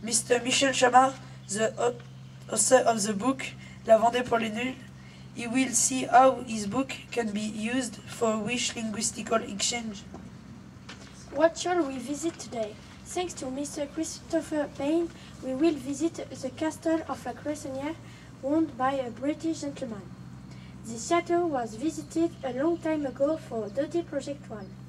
Mr. Michel Chamard, the author of the book La Vendée pour les nuls, he will see how his book can be used for wish linguistical exchange. What shall we visit today? Thanks to Mr. Christopher Payne, we will visit the castle of La Cressonnière, owned by a British gentleman. This chateau was visited a long time ago for Doty Project 1.